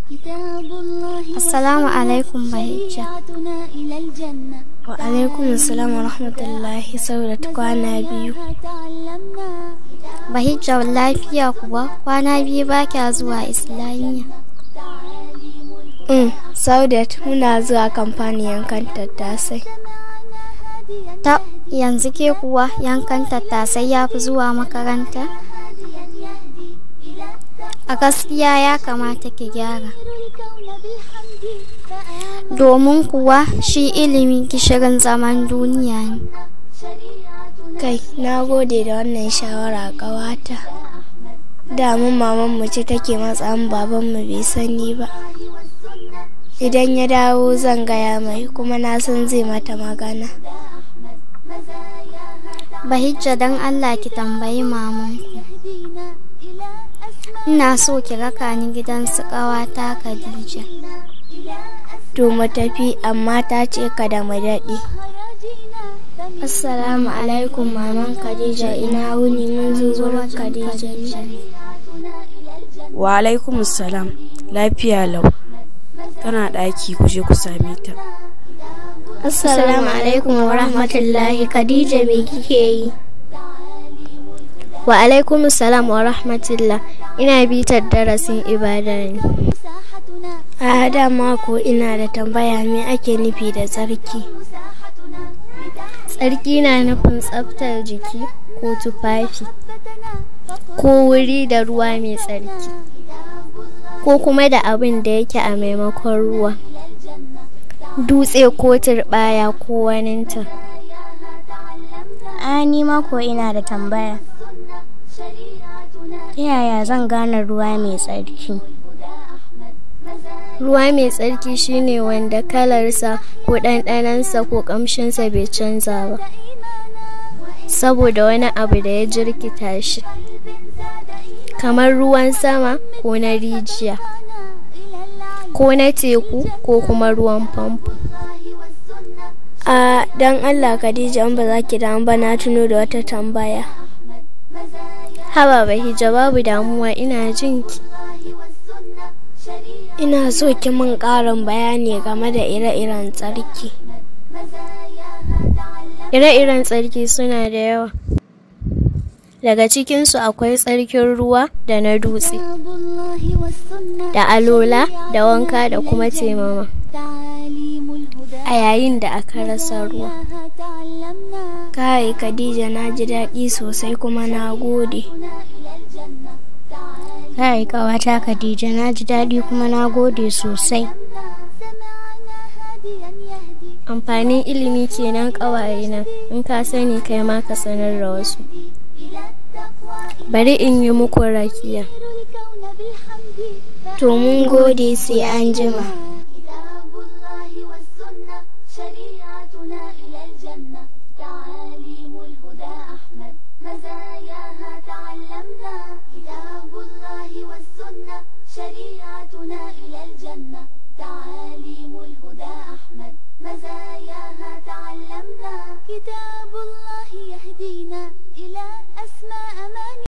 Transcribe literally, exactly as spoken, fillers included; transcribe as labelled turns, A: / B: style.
A: Assalamu alaikum Bahijja.
B: Wa alaikum assalam wa rahmatullahi. Saudat, kwana biyu.
A: Bahijja lafiya kuwa? Kwana biyu ba kya zuwa Islamiyya.
B: Mm, Saudat, muna zuwa kamfani yankan tattasai.
A: Ta yanzu ke kuwa yankan tattasai ya fi zuwa makaranta? A gaskiya ya kamata ki gyara. Domin kuwa shi ilimi gishirin zaman duniya ne.
B: Kai, na gode da wannan shawara ƙawata. Damun mamanmu ce take matsa min, babanmu bai sani ba. Idan ya dawo zan gaya mai, kuma na san zai mata magana.
A: Bahijja, don Allah ki tambayi mamanku. Ina so ki raka ni gidan su ƙawata Khadija.
B: To mu tafi, amma ta ce kada mu daɗe. Assalamu alaikum maman Khadija, ina wuni? Mun zo wurin Khadija ne.
C: Wa alaikum salam, lafiya lau. Tana ɗaki, ku je ku same ta.
B: Assalamu alaikum wa rahmatullahi. Khadija, me kike yi?
D: Wa alaikum salam wa rahmatullah. Ina bitar darasin ibada ne.
B: A dama ko ina da tambaya, me ake nufi da tsarki?
D: Tsarki na nufin tsaftar jiki ko tufafi ko wuri da ruwa mai tsarki, ko kuma da abin da yake a maimakon ruwa, dutse ko turɓaya ko waninta.
B: A ni ma ko ina da tambaya. Ta yaya zan gane ruwa mai tsarki?
D: Ruwa mai tsarki shine wanda kalarsa ko ɗanɗanansa ko ƙamshinsa bai canza ba saboda wani abu da ya jirkita shi, kamar ruwan sama ko na rijiya ko na teku ko kuma ruwan famfo.
B: A dan Allah Khadija, in ba za ki damu ba, na tuno da wata tambaya.
D: Haba Bahijja, babu damuwa, ina jinki.
B: Ina so ki min ƙarin bayani game da ire-iren tsarki.
D: Ire-iren tsarki suna da yawa. Daga cikinsu akwai tsarkin ruwa da na dutse, da alola, da wanka, da kuma taimama a yayin da aka rasa ruwa.
B: Kai Khadija, na ji daɗi sosai kuma na gode.
E: Kai ƙawata Khadija, na ji daɗi kuma na gode sosai.
D: Amfanin ilimi kenan ƙawayena, in ka sani kai ma ka sanar da wasu. Bari in yi muku rakiya.
B: To mun gode, sai an jima.
F: مزاياها تعلمنا، كتاب الله والسنة شريعة